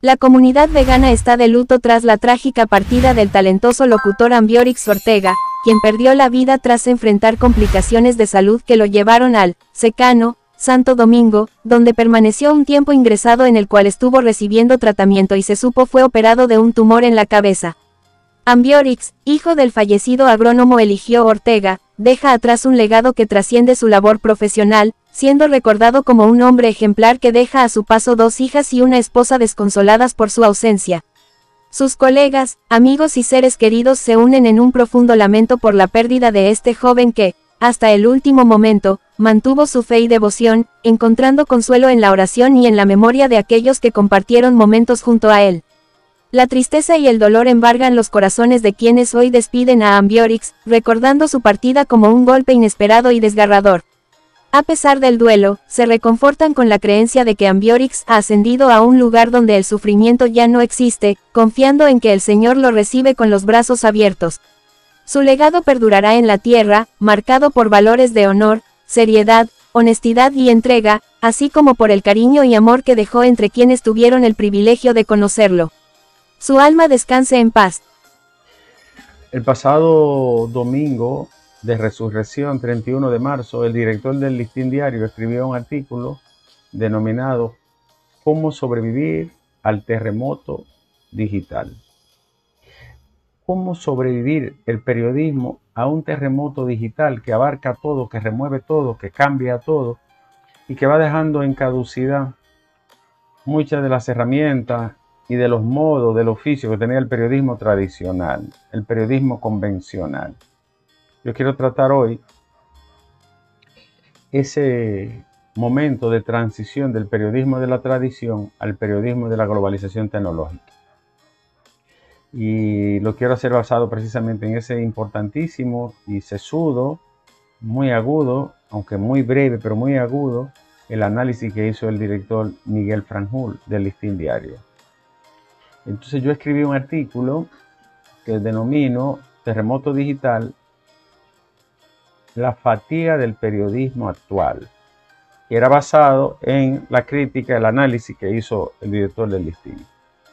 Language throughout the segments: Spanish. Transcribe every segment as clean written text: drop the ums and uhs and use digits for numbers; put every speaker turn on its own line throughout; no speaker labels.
La comunidad vegana está de luto tras la trágica partida del talentoso locutor Ambiorix Ortega, quien perdió la vida tras enfrentar complicaciones de salud que lo llevaron al Secano, Santo Domingo, donde permaneció un tiempo ingresado en el cual estuvo recibiendo tratamiento y se supo fue operado de un tumor en la cabeza. Ambiorix, hijo del fallecido agrónomo Eligio Ortega, deja atrás un legado que trasciende su labor profesional, siendo recordado como un hombre ejemplar que deja a su paso 2 hijas y una esposa desconsoladas por su ausencia. Sus colegas, amigos y seres queridos se unen en un profundo lamento por la pérdida de este joven que, hasta el último momento, mantuvo su fe y devoción, encontrando consuelo en la oración y en la memoria de aquellos que compartieron momentos junto a él. La tristeza y el dolor embargan los corazones de quienes hoy despiden a Ambiorix, recordando su partida como un golpe inesperado y desgarrador. A pesar del duelo, se reconfortan con la creencia de que Ambiorix ha ascendido a un lugar donde el sufrimiento ya no existe, confiando en que el Señor lo recibe con los brazos abiertos. Su legado perdurará en la tierra, marcado por valores de honor, seriedad, honestidad y entrega, así como por el cariño y amor que dejó entre quienes tuvieron el privilegio de conocerlo. Su alma descanse en paz.
El pasado domingo de Resurrección, 31 de marzo, el director del Listín Diario escribió un artículo denominado ¿Cómo sobrevivir al terremoto digital? ¿Cómo sobrevivir el periodismo a un terremoto digital que abarca todo, que remueve todo, que cambia todo y que va dejando en caducidad muchas de las herramientas y de los modos del oficio que tenía el periodismo tradicional, el periodismo convencional? Yo quiero tratar hoy ese momento de transición del periodismo de la tradición al periodismo de la globalización tecnológica. Y lo quiero hacer basado precisamente en ese importantísimo y sesudo, muy agudo, aunque muy breve, pero muy agudo, el análisis que hizo el director Miguel Franjul del Listín Diario. Entonces yo escribí un artículo que denomino Terremoto Digital, la fatiga del periodismo actual, que era basado en la crítica, el análisis que hizo el director del Listín.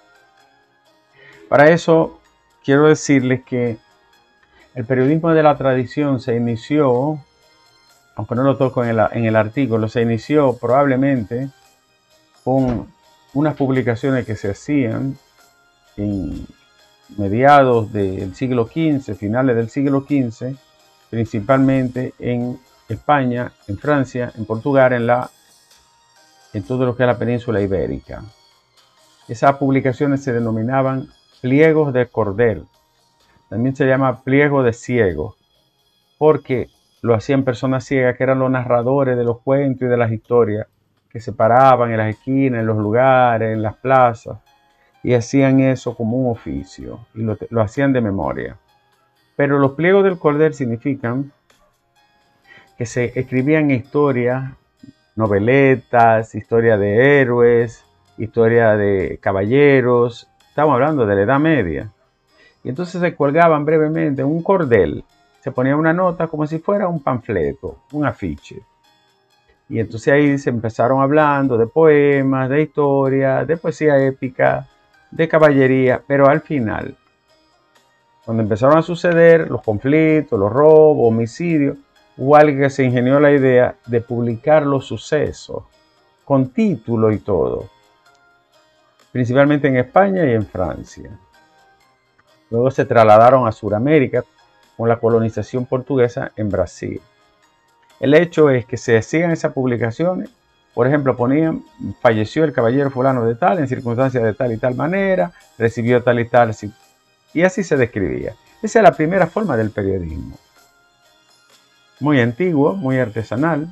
Para eso quiero decirles que el periodismo de la tradición se inició, aunque no lo toco en el artículo, se inició probablemente con unas publicaciones que se hacían en mediados del siglo XV, finales del siglo XV, principalmente en España, en Francia, en Portugal, en todo lo que es la península ibérica. Esas publicaciones se denominaban pliegos de cordel. También se llama pliego de ciego, porque lo hacían personas ciegas que eran los narradores de los cuentos y de las historias, que se paraban en las esquinas, en los lugares, en las plazas, y hacían eso como un oficio, y lo hacían de memoria. Pero los pliegos del cordel significan que se escribían historias, noveletas, historias de héroes, historias de caballeros. Estamos hablando de la Edad Media. Y entonces se colgaban brevemente en un cordel. Se ponía una nota como si fuera un panfleto, un afiche. Y entonces ahí se empezaron hablando de poemas, de historias, de poesía épica, de caballería, pero al final, cuando empezaron a suceder los conflictos, los robos, homicidios, hubo alguien que se ingenió la idea de publicar los sucesos con título y todo, principalmente en España y en Francia. Luego se trasladaron a Sudamérica con la colonización portuguesa en Brasil. El hecho es que se hacían esas publicaciones, por ejemplo, ponían, falleció el caballero fulano de tal, en circunstancias de tal y tal manera, recibió tal y tal, y así se describía. Esa es la primera forma del periodismo. Muy antiguo, muy artesanal,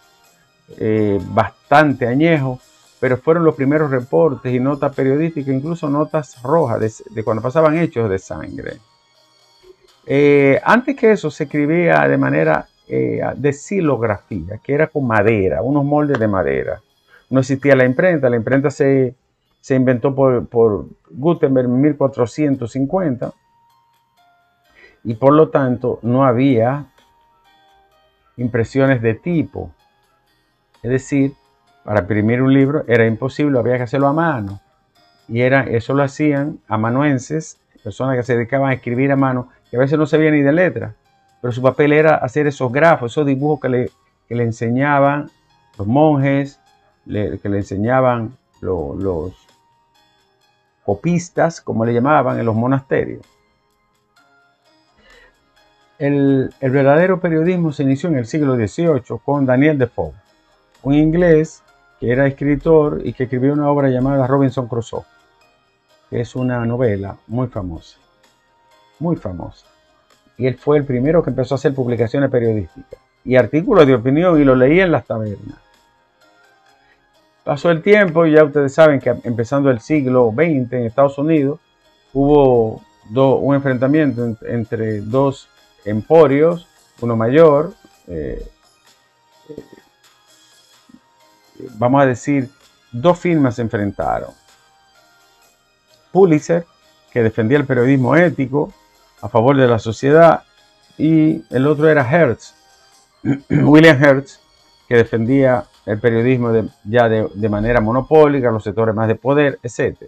bastante añejo, pero fueron los primeros reportes y notas periodísticas, incluso notas rojas de cuando pasaban hechos de sangre. Antes que eso se escribía de manera de xilografía, que era con madera, unos moldes de madera. No existía la imprenta se inventó por Gutenberg en 1450 y por lo tanto no había impresiones de tipo. Es decir, para imprimir un libro era imposible, había que hacerlo a mano. Y eso lo hacían amanuenses, personas que se dedicaban a escribir a mano, que a veces no sabían ni de letras, pero su papel era hacer esos grafos, esos dibujos que le enseñaban los monjes, que le enseñaban los copistas, como le llamaban en los monasterios. El verdadero periodismo se inició en el siglo XVIII con Daniel Defoe, un inglés que era escritor y que escribió una obra llamada Robinson Crusoe, que es una novela muy famosa, muy famosa. Y él fue el primero que empezó a hacer publicaciones periodísticas y artículos de opinión, y lo leía en las tabernas. Pasó el tiempo y ya ustedes saben que empezando el siglo XX en Estados Unidos hubo un enfrentamiento entre dos emporios, uno mayor, vamos a decir, dos firmas se enfrentaron. Pulitzer, que defendía el periodismo ético a favor de la sociedad, y el otro era Hearst, William Hearst, que defendía el periodismo de manera monopólica, los sectores más de poder, etc.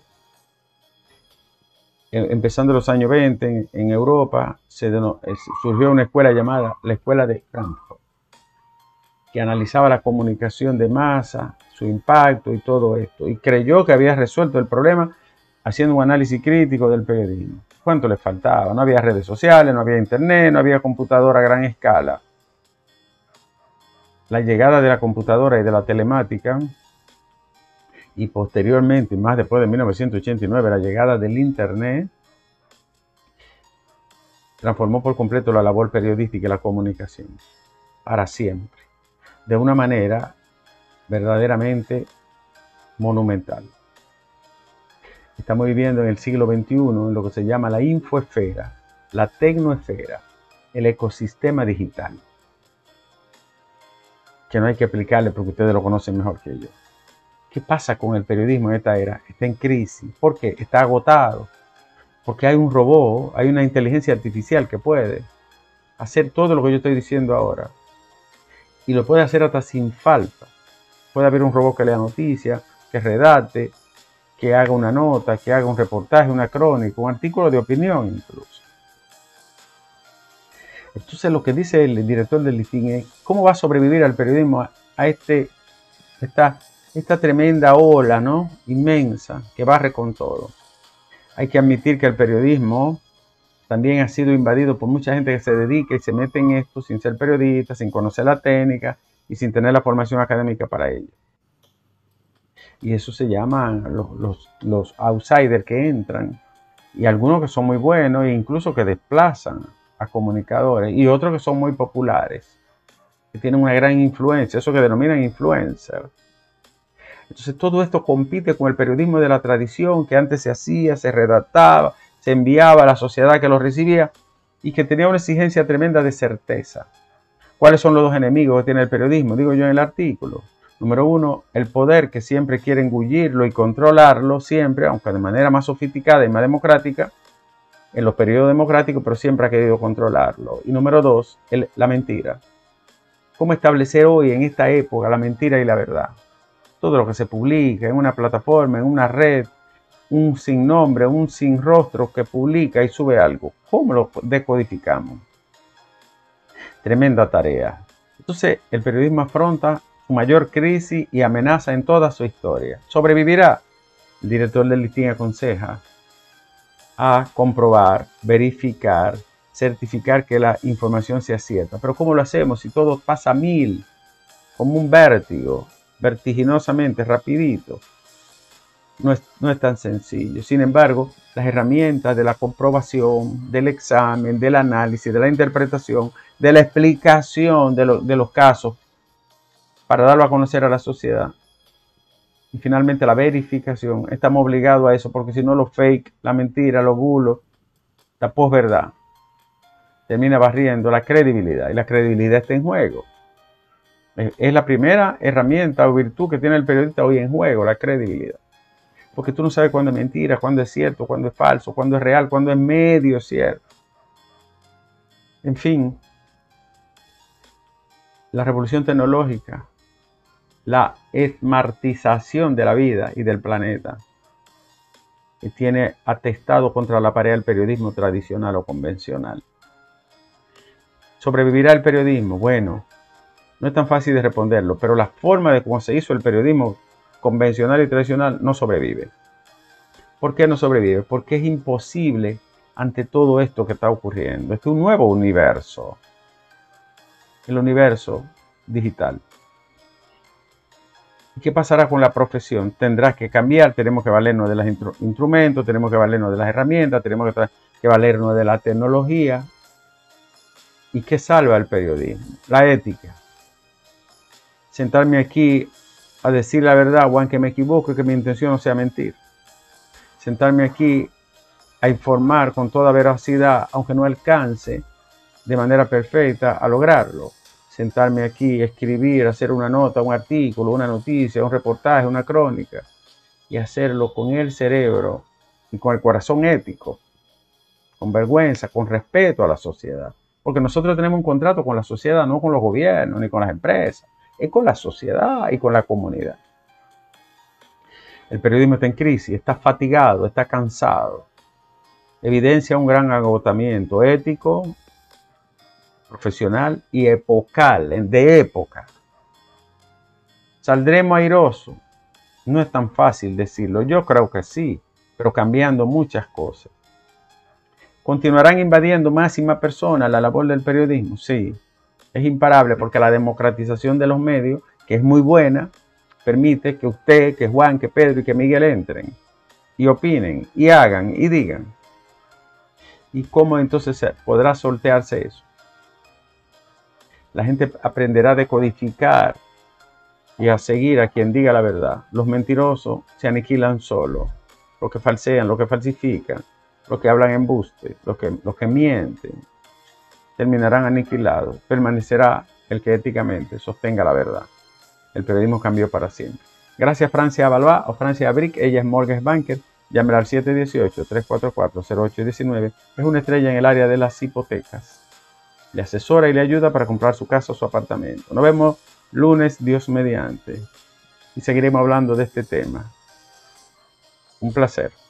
Empezando los años 20 en Europa, surgió una escuela llamada la Escuela de Frankfurt, que analizaba la comunicación de masa, su impacto y todo esto, y creyó que había resuelto el problema haciendo un análisis crítico del periodismo. ¿Cuánto le faltaba? No había redes sociales, no había internet, no había computadora a gran escala. La llegada de la computadora y de la telemática, y posteriormente, más después de 1989, la llegada del internet, transformó por completo la labor periodística y la comunicación, para siempre, de una manera verdaderamente monumental. Estamos viviendo en el siglo XXI en lo que se llama la infoesfera, la tecnoesfera, el ecosistema digital, que no hay que explicarle porque ustedes lo conocen mejor que yo. ¿Qué pasa con el periodismo en esta era? Está en crisis. ¿Por qué? Está agotado. Porque hay un robot, hay una inteligencia artificial que puede hacer todo lo que yo estoy diciendo ahora. Y lo puede hacer hasta sin falta. Puede haber un robot que lea noticias, que redacte, que haga una nota, que haga un reportaje, una crónica, un artículo de opinión incluso. Entonces lo que dice el director del listín es cómo va a sobrevivir al periodismo a esta tremenda ola, ¿no?, inmensa que barre con todo. Hay que admitir que el periodismo también ha sido invadido por mucha gente que se dedica y se mete en esto sin ser periodista, sin conocer la técnica y sin tener la formación académica para ello. Y eso se llaman los outsiders que entran, y algunos que son muy buenos e incluso que desplazan a comunicadores, y otros que son muy populares, que tienen una gran influencia, eso que denominan influencer. Entonces todo esto compite con el periodismo de la tradición, que antes se hacía, se redactaba, se enviaba a la sociedad que lo recibía y que tenía una exigencia tremenda de certeza. ¿Cuáles son los dos enemigos que tiene el periodismo? Digo yo en el artículo. Número uno, el poder, que siempre quiere engullirlo y controlarlo, siempre, aunque de manera más sofisticada y más democrática, en los periodos democráticos, pero siempre ha querido controlarlo. Y número dos, la mentira. ¿Cómo establecer hoy, en esta época, la mentira y la verdad? Todo lo que se publica en una plataforma, en una red, un sin nombre, un sin rostro que publica y sube algo, ¿cómo lo decodificamos? Tremenda tarea. Entonces, el periodismo afronta su mayor crisis y amenaza en toda su historia. ¿Sobrevivirá? El director del listín aconseja a comprobar, verificar, certificar que la información sea cierta. Pero ¿cómo lo hacemos si todo pasa a 1000, como un vértigo, vertiginosamente, rapidito? No es tan sencillo. Sin embargo, las herramientas de la comprobación, del examen, del análisis, de la interpretación, de la explicación de los casos para darlo a conocer a la sociedad, y finalmente la verificación, estamos obligados a eso, porque si no, los fake, la mentira, los bulos, la posverdad termina barriendo la credibilidad, y la credibilidad está en juego. Es la primera herramienta o virtud que tiene el periodista hoy en juego, la credibilidad. Porque tú no sabes cuándo es mentira, cuándo es cierto, cuándo es falso, cuándo es real, cuándo es medio cierto. En fin, la revolución tecnológica, la smartización de la vida y del planeta, y tiene atestado contra la pared el periodismo tradicional o convencional. ¿Sobrevivirá el periodismo? Bueno, no es tan fácil de responderlo, pero la forma de cómo se hizo el periodismo convencional y tradicional no sobrevive. ¿Por qué no sobrevive? Porque es imposible ante todo esto que está ocurriendo. Este es un nuevo universo, el universo digital. ¿Y qué pasará con la profesión? Tendrá que cambiar, tenemos que valernos de los instrumentos, tenemos que valernos de las herramientas, tenemos que valernos de la tecnología. ¿Y qué salva el periodismo? La ética. Sentarme aquí a decir la verdad, o aunque me equivoque, que mi intención no sea mentir. Sentarme aquí a informar con toda veracidad, aunque no alcance de manera perfecta a lograrlo. Sentarme aquí, escribir, hacer una nota, un artículo, una noticia, un reportaje, una crónica, y hacerlo con el cerebro y con el corazón ético, con vergüenza, con respeto a la sociedad. Porque nosotros tenemos un contrato con la sociedad, no con los gobiernos ni con las empresas, es con la sociedad y con la comunidad. El periodismo está en crisis, está fatigado, está cansado. Evidencia un gran agotamiento ético, profesional y epocal, de época. ¿Saldremos airosos? No es tan fácil decirlo. Yo creo que sí, pero cambiando muchas cosas. ¿Continuarán invadiendo más y más personas la labor del periodismo? Sí, es imparable porque la democratización de los medios, que es muy buena, permite que usted, que Juan, que Pedro y que Miguel entren y opinen y hagan y digan. ¿Y cómo entonces podrá sortearse eso? La gente aprenderá a decodificar y a seguir a quien diga la verdad. Los mentirosos se aniquilan solos. Los que falsean, los que falsifican, los que hablan embuste, los que mienten, terminarán aniquilados. Permanecerá el que éticamente sostenga la verdad. El periodismo cambió para siempre. Gracias Francia Balbá o Francia Brick. Ella es mortgage banker. Llámela al 718-344-0819. Es una estrella en el área de las hipotecas. Le asesora y le ayuda para comprar su casa o su apartamento. Nos vemos lunes, Dios mediante. Y seguiremos hablando de este tema. Un placer.